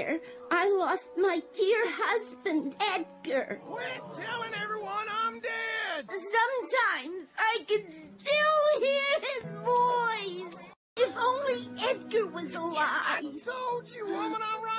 nightmare. I lost my dear husband, Edgar. Quit telling everyone I'm dead! Sometimes I can still hear his voice. If only Edgar was alive. I told you, woman, I'm